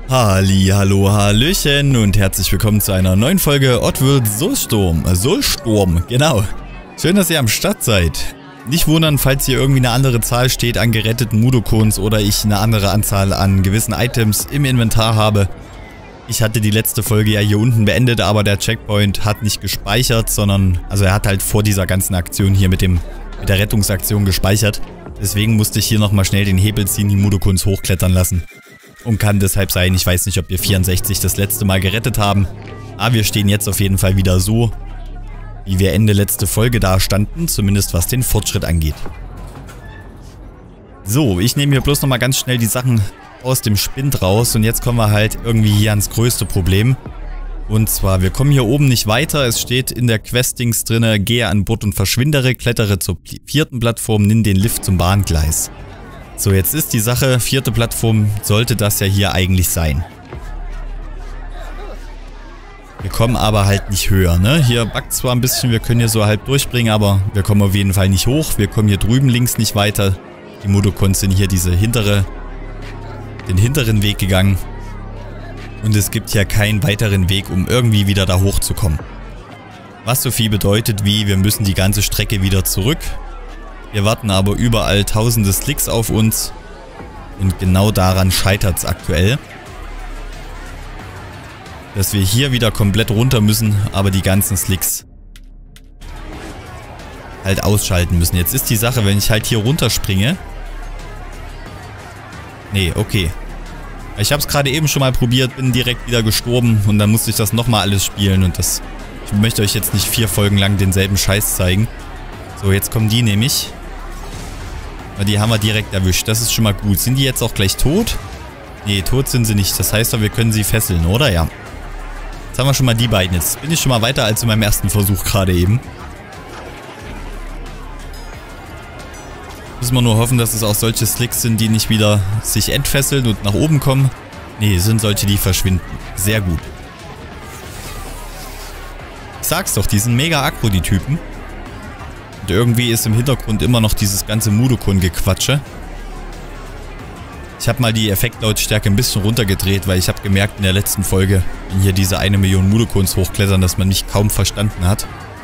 Hallo, hallöchen und herzlich willkommen zu einer neuen Folge Oddworld Soulstorm, genau. Schön, dass ihr am Start seid. Nicht wundern, falls hier irgendwie eine andere Zahl steht an geretteten Mudokons oder ich eine andere Anzahl an gewissen Items im Inventar habe. Ich hatte die letzte Folge ja hier unten beendet, aber der Checkpoint hat nicht gespeichert, sondern, also er hat halt vor dieser ganzen Aktion hier mit der Rettungsaktion gespeichert. Deswegen musste ich hier nochmal schnell den Hebel ziehen, die Mudokons hochklettern lassen. Und kann deshalb sein, ich weiß nicht, ob wir 64 das letzte Mal gerettet haben. Aber wir stehen jetzt auf jeden Fall wieder so, wie wir Ende letzte Folge da standen, zumindest was den Fortschritt angeht. So, ich nehme hier bloß nochmal ganz schnell die Sachen aus dem Spind raus und jetzt kommen wir halt irgendwie hier ans größte Problem. Und zwar, wir kommen hier oben nicht weiter, es steht in der Questings drinne, gehe an Bord und verschwindere, klettere zur 4. Plattform, nimm den Lift zum Bahngleis. So, jetzt ist die Sache, 4. Plattform sollte das ja hier eigentlich sein. Wir kommen aber halt nicht höher, ne? Hier backt zwar ein bisschen, wir können hier so halb durchbringen, aber wir kommen auf jeden Fall nicht hoch. Wir kommen hier drüben links nicht weiter. Die Mudokons sind hier den hinteren Weg gegangen. Und es gibt ja keinen weiteren Weg, um irgendwie wieder da hochzukommen. Was so viel bedeutet wie, wir müssen die ganze Strecke wieder zurück. Wir warten aber überall tausende Slicks auf uns. Und genau daran scheitert es aktuell. Dass wir hier wieder komplett runter müssen, aber die ganzen Slicks halt ausschalten müssen. Jetzt ist die Sache, wenn ich halt hier runterspringe. Nee, okay. Ich habe es gerade eben schon mal probiert, bin direkt wieder gestorben und dann musste ich das nochmal alles spielen und ich möchte euch jetzt nicht 4 Folgen lang denselben Scheiß zeigen. So, jetzt kommen die nämlich. Die haben wir direkt erwischt. Das ist schon mal gut. Sind die jetzt auch gleich tot? Nee, tot sind sie nicht. Das heißt doch, wir können sie fesseln, oder? Ja. Jetzt haben wir schon mal die beiden. Jetzt bin ich schon mal weiter als in meinem ersten Versuch gerade eben. Müssen wir nur hoffen, dass es auch solche Slicks sind, die nicht wieder sich entfesseln und nach oben kommen. Nee, es sind solche, die verschwinden. Sehr gut. Ich sag's doch, die sind mega aggro, die Typen. Und irgendwie ist im Hintergrund immer noch dieses ganze Mudokon-Gequatsche. Ich habe mal die Effektlautstärke ein bisschen runtergedreht, weil ich habe gemerkt in der letzten Folge, wenn hier diese 1 Million Mudokons hochklettern, dass man mich kaum verstanden hat.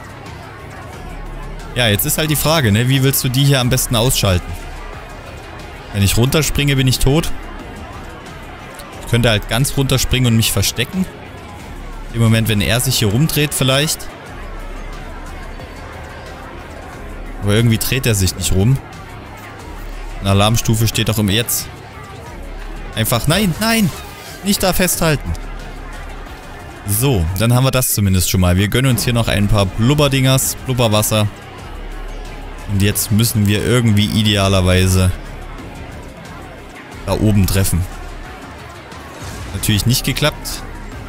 Ja, jetzt ist halt die Frage, ne? Wie willst du die hier am besten ausschalten? Wenn ich runterspringe, bin ich tot. Ich könnte halt ganz runterspringen und mich verstecken. Im Moment, wenn er sich hier rumdreht vielleicht. Aber irgendwie dreht er sich nicht rum. Eine Alarmstufe steht doch im Jetzt. Einfach, nein, nein, nicht da festhalten. So, dann haben wir das zumindest schon mal. Wir gönnen uns hier noch ein paar Blubberdingers, Blubberwasser. Und jetzt müssen wir irgendwie idealerweise da oben treffen. Natürlich nicht geklappt.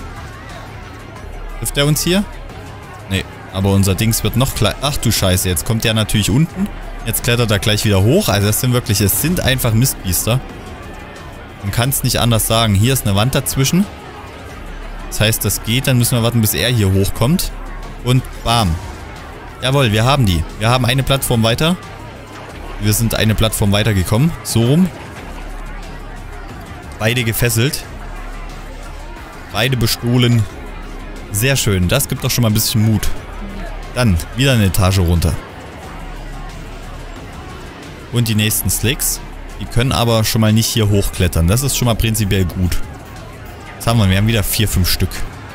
Trifft er uns hier? Nee, aber unser Dings wird noch kleiner. Ach du Scheiße, jetzt kommt der natürlich unten. Jetzt klettert er gleich wieder hoch. Also das sind wirklich, es sind einfach Mistbiester. Man kann es nicht anders sagen. Hier ist eine Wand dazwischen. Das heißt, das geht. Dann müssen wir warten, bis er hier hochkommt. Und bam. Jawohl, wir haben die. Wir haben eine Plattform weiter. Wir sind eine Plattform weitergekommen. So rum. Beide gefesselt. Beide bestohlen. Sehr schön. Das gibt doch schon mal ein bisschen Mut. Dann wieder eine Etage runter. Und die nächsten Slicks. Die können aber schon mal nicht hier hochklettern. Das ist schon mal prinzipiell gut. Was haben wir? Wir haben wieder 4, 5 Stück.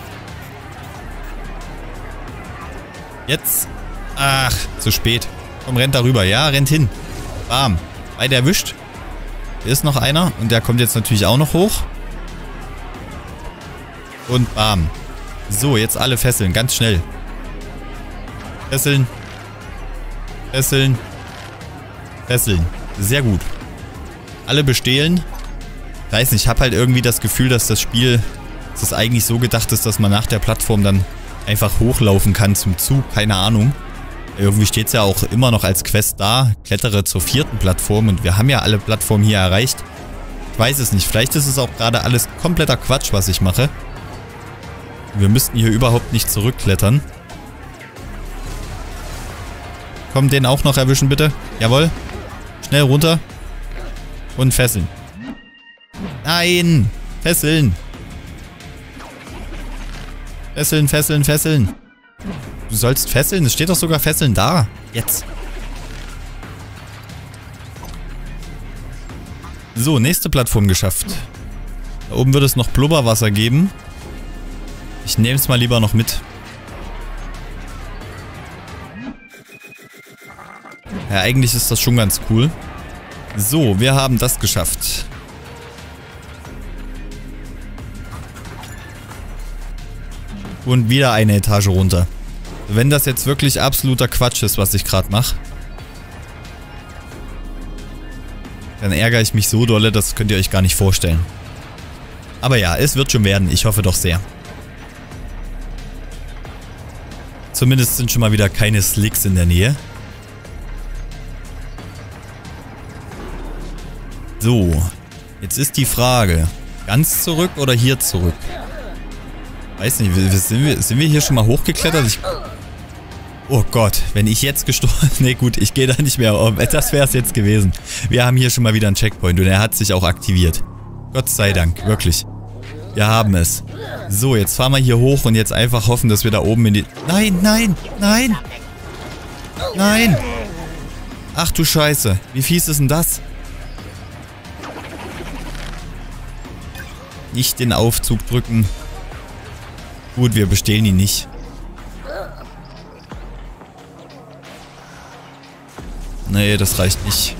Jetzt. Ach, zu spät. Komm, rennt da rüber. Ja, rennt hin. Bam. Beide erwischt. Hier ist noch einer. Und der kommt jetzt natürlich auch noch hoch. Und bam. So, jetzt alle fesseln. Ganz schnell. Fesseln. Fesseln. Fesseln. Sehr gut. Alle bestehlen. Ich weiß nicht, ich habe halt irgendwie das Gefühl, dass das Spiel, dass es eigentlich so gedacht ist, dass man nach der Plattform dann einfach hochlaufen kann zum Zug. Keine Ahnung. Irgendwie steht es ja auch immer noch als Quest da. Klettere zur 4. Plattform und wir haben ja alle Plattformen hier erreicht. Ich weiß es nicht. Vielleicht ist es auch gerade alles kompletter Quatsch, was ich mache. Wir müssten hier überhaupt nicht zurückklettern. Komm, den auch noch erwischen, bitte. Jawohl. Schnell runter. Und fesseln. Nein! Fesseln! Fesseln, fesseln, fesseln. Du sollst fesseln. Es steht doch sogar fesseln da. Jetzt. So, nächste Plattform geschafft. Da oben wird es noch Blubberwasser geben. Ich nehme es mal lieber noch mit. Ja, eigentlich ist das schon ganz cool. So, wir haben das geschafft. Und wieder eine Etage runter. Wenn das jetzt wirklich absoluter Quatsch ist, was ich gerade mache, dann ärgere ich mich so dolle, das könnt ihr euch gar nicht vorstellen. Aber ja, es wird schon werden. Ich hoffe doch sehr. Zumindest sind schon mal wieder keine Slicks in der Nähe. So, jetzt ist die Frage, ganz zurück oder hier zurück? Weiß nicht, sind wir hier schon mal hochgeklettert? Oh Gott, wenn ich jetzt gestorben... Ne gut, ich gehe da nicht mehr um. Das wäre es jetzt gewesen. Wir haben hier schon mal wieder einen Checkpoint und er hat sich auch aktiviert. Gott sei Dank, wirklich. Wir haben es. So, jetzt fahren wir hier hoch und jetzt einfach hoffen, dass wir da oben in die... Nein, nein, nein! Nein! Ach du Scheiße, wie fies ist denn das? Nicht den Aufzug drücken. Gut, wir bestehlen ihn nicht. Nee, das reicht nicht.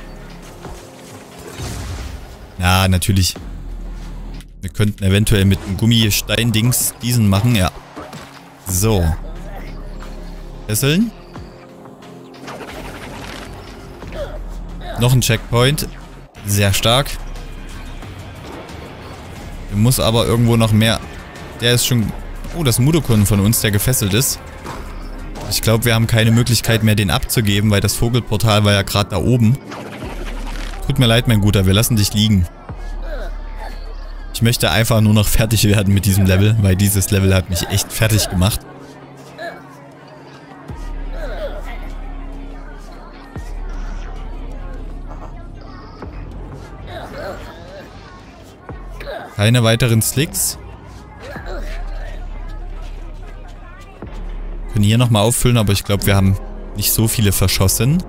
Ja, natürlich. Wir könnten eventuell mit einem Gummistein-Dings diesen machen, ja. So. Fesseln. Noch ein Checkpoint. Sehr stark. Der muss aber irgendwo noch mehr... Der ist schon... Oh, das ist ein Mudokon von uns, der gefesselt ist. Ich glaube, wir haben keine Möglichkeit mehr, den abzugeben, weil das Vogelportal war ja gerade da oben. Tut mir leid, mein Guter, wir lassen dich liegen. Ich möchte einfach nur noch fertig werden mit diesem Level, weil dieses Level hat mich echt fertig gemacht. Keine weiteren Slicks. Können hier nochmal auffüllen, aber ich glaube, wir haben nicht so viele verschossen.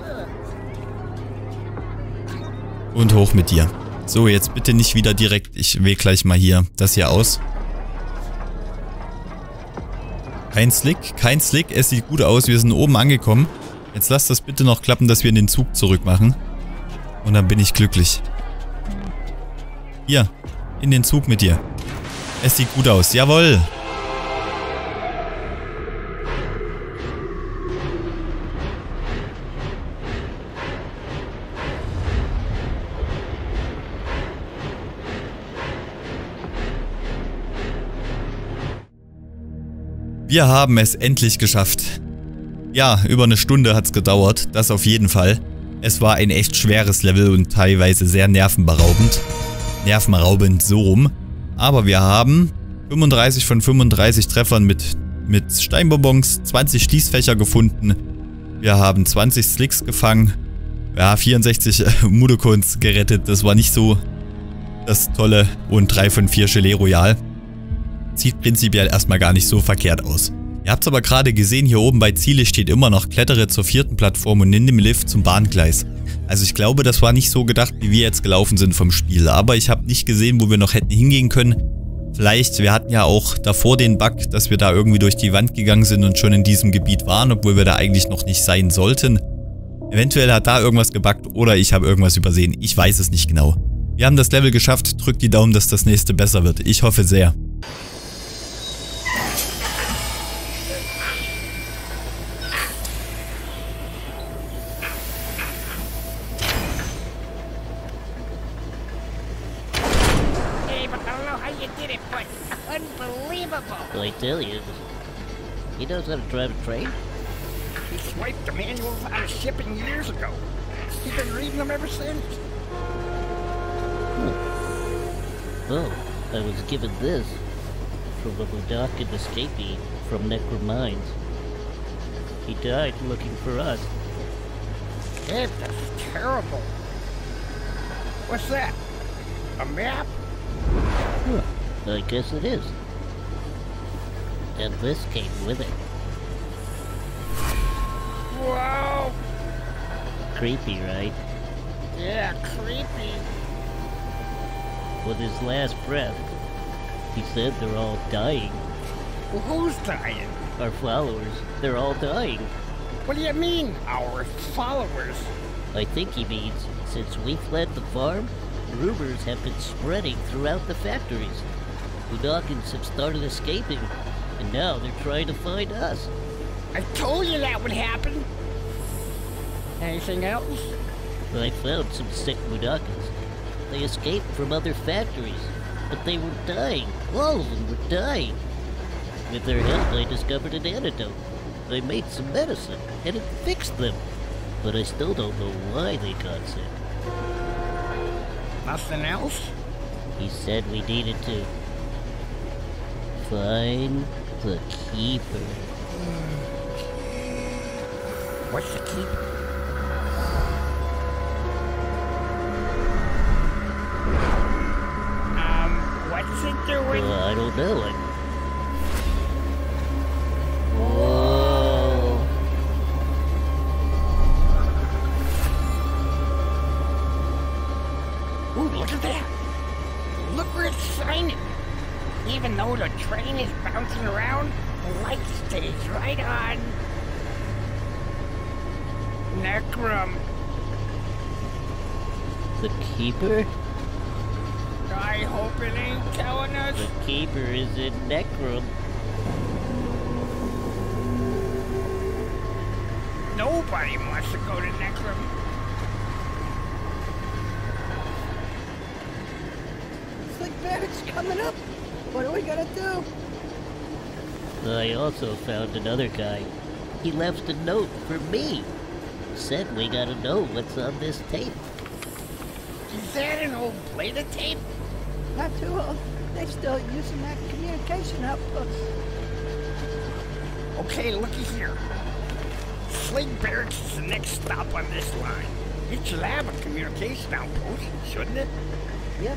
Und hoch mit dir. So, jetzt bitte nicht wieder direkt. Ich wähle gleich mal hier das hier aus. Kein Slick, kein Slick. Es sieht gut aus. Wir sind oben angekommen. Jetzt lasst das bitte noch klappen, dass wir in den Zug zurück machen. Und dann bin ich glücklich. Hier, in den Zug mit dir. Es sieht gut aus. Jawohl. Wir haben es endlich geschafft. Ja, über eine Stunde hat es gedauert, das auf jeden Fall. Es war ein echt schweres Level und teilweise sehr nervenberaubend. Nervenraubend so rum. Aber wir haben 35 von 35 Treffern mit Steinbonbons, 20 Schließfächer gefunden. Wir haben 20 Slicks gefangen. Ja, 64 Mudokons gerettet. Das war nicht so das Tolle. Und 3 von 4 Gelee Royal. Sieht prinzipiell erstmal gar nicht so verkehrt aus. Ihr habt es aber gerade gesehen, hier oben bei Ziele steht immer noch klettere zur 4. Plattform und nimm den Lift zum Bahngleis. Also ich glaube, das war nicht so gedacht, wie wir jetzt gelaufen sind vom Spiel. Aber ich habe nicht gesehen, wo wir noch hätten hingehen können. Vielleicht, wir hatten ja auch davor den Bug, dass wir da irgendwie durch die Wand gegangen sind und schon in diesem Gebiet waren, obwohl wir da eigentlich noch nicht sein sollten. Eventuell hat da irgendwas gebuggt oder ich habe irgendwas übersehen. Ich weiß es nicht genau. Wir haben das Level geschafft. Drückt die Daumen, dass das nächste besser wird. Ich hoffe sehr. I tell you, he knows how to drive a train. He swiped the manuals out of shipping years ago. He's been reading them ever since. Well, I was given this from a Budokan escapee from Necromines. He died looking for us. That is terrible. What's that? A map? Huh, I guess it is. and this came with it. Whoa! Creepy, right? Yeah, creepy. With his last breath, he said they're all dying. Well, who's dying? Our followers, they're all dying. What do you mean, our followers? I think he means, since we fled the farm, rumors have been spreading throughout the factories. Mudokons have started escaping, and now they're trying to find us. I told you that would happen. Anything else? I found some sick Mudokons. They escaped from other factories, but they were dying. All of them were dying. With their help, I discovered an antidote. I made some medicine, and it fixed them. But I still don't know why they got sick. Nothing else? He said we needed to find the Keeper. What's the keeper? What's it doing? I don't know. Whoa. Ooh, look at that! Look where it's shining! Even though the train is bouncing around, the light stays right on Necrom. The Keeper? I hope it ain't telling us. The Keeper is in Necrom. Nobody wants to go to Necrom. Slick Barrett's coming up. What are we gonna do? I also found another guy. He left a note for me. Said we gotta know what's on this tape. Is that an old plate of tape? Not too old. They still using that communication outpost. Okay, looky here. Slade Barracks is the next stop on this line. It should have a communication outpost, shouldn't it? Yep.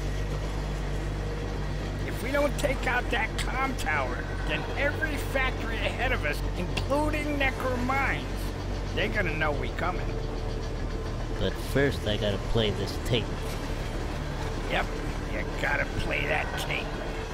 If we don't take out that comm tower, then every factory ahead of us, including Necrom Mines, they're gonna know we coming. But first I gotta play this tape. Yep, you gotta play that tape.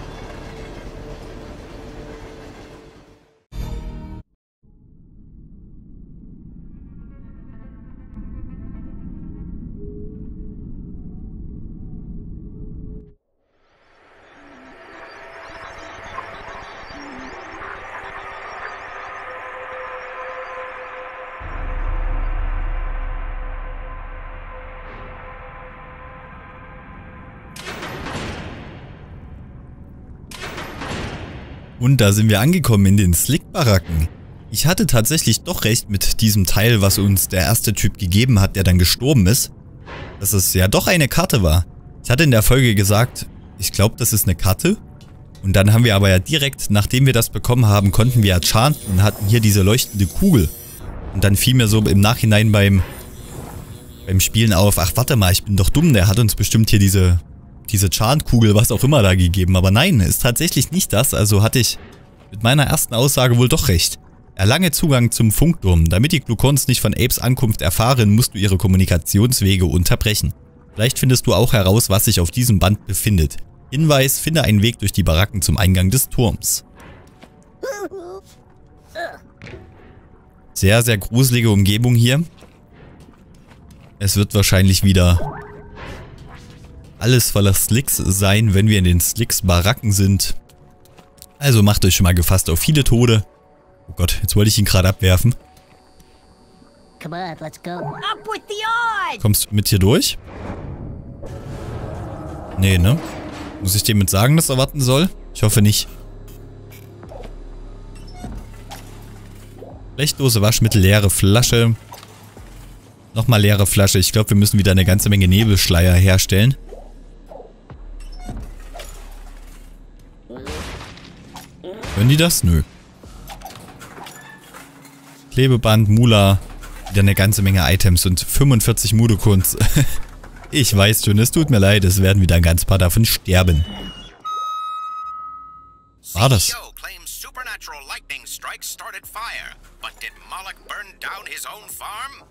Und da sind wir angekommen in den Slick-Baracken. Ich hatte tatsächlich doch recht mit diesem Teil, was uns der erste Typ gegeben hat, der dann gestorben ist. Dass es ja doch eine Karte war. Ich hatte in der Folge gesagt, ich glaube, das ist eine Karte. Und dann haben wir aber ja direkt, nachdem wir das bekommen haben, konnten wir enchanten und hatten hier diese leuchtende Kugel. Und dann fiel mir so im Nachhinein beim Spielen auf, ach warte mal, ich bin doch dumm, der hat uns bestimmt hier diese Chant-Kugel, was auch immer da gegeben. Aber nein, ist tatsächlich nicht das, also hatte ich mit meiner ersten Aussage wohl doch recht. Erlange Zugang zum Funkturm. Damit die Glukons nicht von Apes Ankunft erfahren, musst du ihre Kommunikationswege unterbrechen. Vielleicht findest du auch heraus, was sich auf diesem Band befindet. Hinweis, finde einen Weg durch die Baracken zum Eingang des Turms. Sehr, sehr gruselige Umgebung hier. Es wird wahrscheinlich wieder alles voller Slicks sein, wenn wir in den Slicks-Baracken sind. Also macht euch schon mal gefasst auf viele Tode. Oh Gott, jetzt wollte ich ihn gerade abwerfen. Come on, let's go. Up with the odds! Kommst du mit hier durch? Nee, ne? Muss ich dem mit sagen, dass er warten soll? Ich hoffe nicht. Blechdose, Waschmittel, leere Flasche. Nochmal leere Flasche. Ich glaube, wir müssen wieder eine ganze Menge Nebelschleier herstellen. Hören die das? Nö. Klebeband, Mula. Wieder eine ganze Menge Items und 45 Mudokons. Ich weiß schon, es tut mir leid, es werden wieder ein ganz paar davon sterben. War das? claims supernatural lightning strike started fire, but did Moloch burn down his own farm?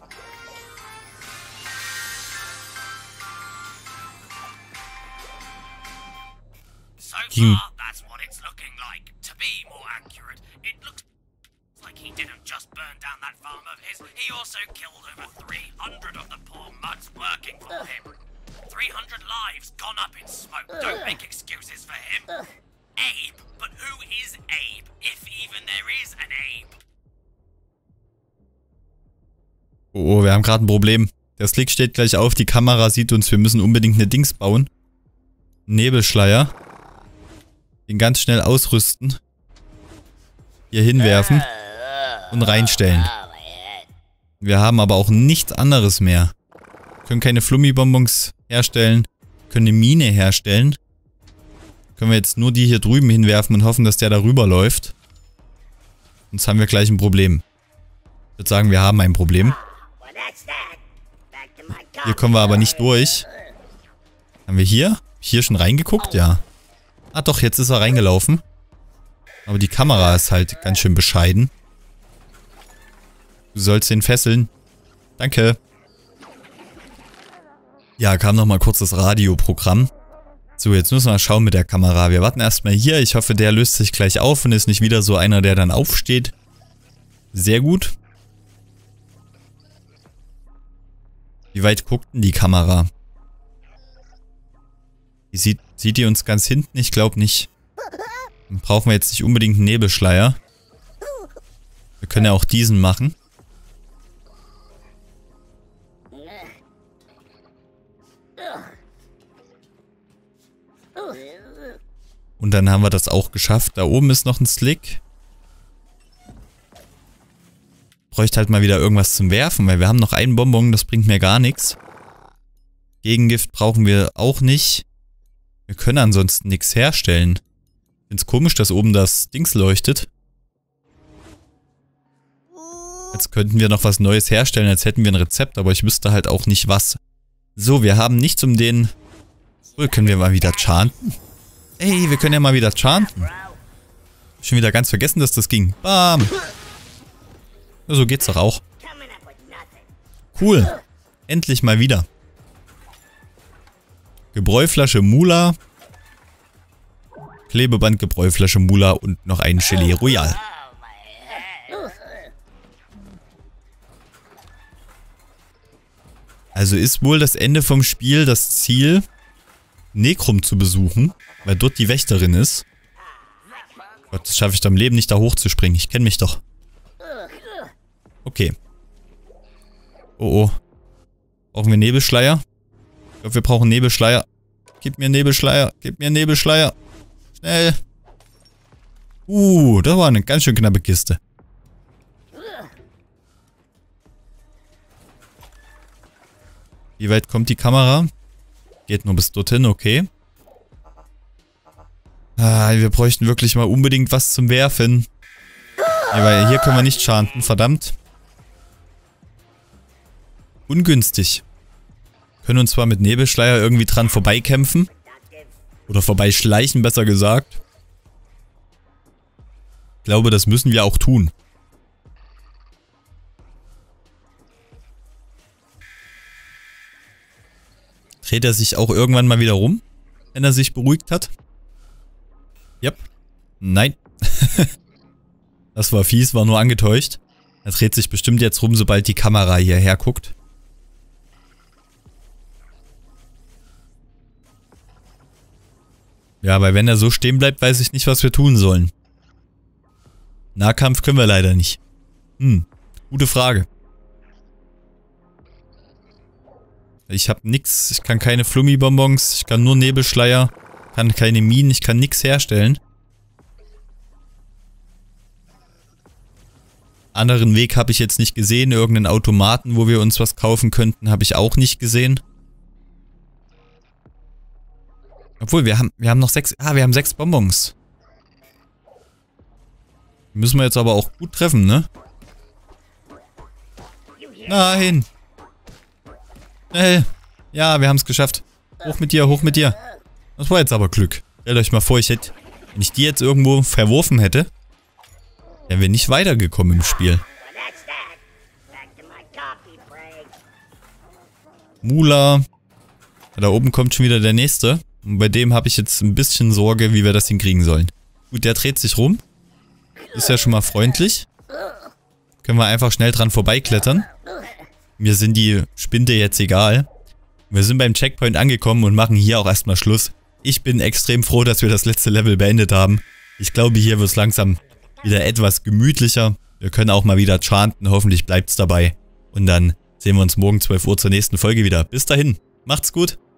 So far, that's what it's looking like. To be more accurate, it looks like he didn't just burn down that farm of his, he also killed over 300 of the poor muds working for him. 300 lives gone up in smoke. Don't make excuses for him. Abe, but who is Abe, if even there is an Abe? Oh, wir haben gerade ein Problem. Der Slick steht gleich auf, die Kamera sieht uns, wir müssen unbedingt eine Dings bauen. Nebelschleier. Den ganz schnell ausrüsten. Hier hinwerfen. Und reinstellen. Wir haben aber auch nichts anderes mehr. Wir können keine Flummibonbons herstellen. Wir können eine Mine herstellen. Können wir jetzt nur die hier drüben hinwerfen und hoffen, dass der da rüber läuft. Sonst haben wir gleich ein Problem. Ich würde sagen, wir haben ein Problem. Hier kommen wir aber nicht durch. Haben wir hier schon reingeguckt? Ja. Ah doch, jetzt ist er reingelaufen. Aber die Kamera ist halt ganz schön bescheiden. Du sollst den fesseln. Danke. Ja, kam nochmal kurz das Radioprogramm. So, jetzt müssen wir mal schauen mit der Kamera. Wir warten erstmal hier. Ich hoffe, der löst sich gleich auf und ist nicht wieder so einer, der dann aufsteht. Sehr gut. Wie weit guckt denn die Kamera? Sieht die uns ganz hinten? Ich glaube nicht. Dann brauchen wir jetzt nicht unbedingt einen Nebelschleier. Wir können ja auch diesen machen. Und dann haben wir das auch geschafft. Da oben ist noch ein Slick. Bräuchte halt mal wieder irgendwas zum Werfen, weil wir haben noch einen Bonbon, das bringt mir gar nichts. Gegengift brauchen wir auch nicht. Wir können ansonsten nichts herstellen. Ich find's komisch, dass oben das Dings leuchtet. Jetzt könnten wir noch was Neues herstellen, als hätten wir ein Rezept, aber ich wüsste halt auch nicht was. So, wir haben nichts um den... So, können wir mal wieder chanten? Ey, wir können ja mal wieder chanten. Schon wieder ganz vergessen, dass das ging. Bam! Ja, so geht's doch auch. Cool. Endlich mal wieder. Gebräuflasche Mula. Klebeband, Gebräuflasche Mula und noch ein Gelee Royal. Also ist wohl das Ende vom Spiel das Ziel, Necrum zu besuchen, weil dort die Wächterin ist. Gott, das schaffe ich doch im Leben nicht, da hochzuspringen. Ich kenne mich doch. Okay. Oh oh. Brauchen wir Nebelschleier? Ich glaube, wir brauchen Nebelschleier. Gib mir Nebelschleier. Gib mir Nebelschleier. Schnell. Das war eine ganz schön knappe Kiste. Wie weit kommt die Kamera? Geht nur bis dorthin, okay. Wir bräuchten wirklich mal unbedingt was zum Werfen. Ja, weil hier können wir nicht chanten, verdammt. Ungünstig. Können uns zwar mit Nebelschleier irgendwie dran vorbeikämpfen. Oder vorbeischleichen, besser gesagt. Ich glaube, das müssen wir auch tun. Dreht er sich auch irgendwann mal wieder rum, wenn er sich beruhigt hat? Yep. Nein. Das war fies, war nur angetäuscht. Er dreht sich bestimmt jetzt rum, sobald die Kamera hierher guckt. Ja, weil wenn er so stehen bleibt, weiß ich nicht, was wir tun sollen. Nahkampf können wir leider nicht. Gute Frage. Ich habe nix, ich kann keine Flummibonbons, ich kann nur Nebelschleier, kann keine Minen, ich kann nix herstellen. Anderen Weg habe ich jetzt nicht gesehen, irgendeinen Automaten, wo wir uns was kaufen könnten, habe ich auch nicht gesehen. Obwohl, wir haben noch 6, wir haben 6 Bonbons. Die müssen wir jetzt aber auch gut treffen, ne? Nein! Schnell! Ja, wir haben es geschafft. Hoch mit dir, hoch mit dir. Das war jetzt aber Glück. Stellt euch mal vor, wenn ich die jetzt irgendwo verworfen hätte, wären wir nicht weitergekommen im Spiel. That's that. Back to my coffee break. Mula. Da oben kommt schon wieder der nächste. Und bei dem habe ich jetzt ein bisschen Sorge, wie wir das hinkriegen sollen. Gut, der dreht sich rum. Ist ja schon mal freundlich. Können wir einfach schnell dran vorbeiklettern. Mir sind die Spinde jetzt egal. Wir sind beim Checkpoint angekommen und machen hier auch erstmal Schluss. Ich bin extrem froh, dass wir das letzte Level beendet haben. Ich glaube, hier wird es langsam wieder etwas gemütlicher. Wir können auch mal wieder chanten. Hoffentlich bleibt es dabei. Und dann sehen wir uns morgen 12 Uhr zur nächsten Folge wieder. Bis dahin. Macht's gut.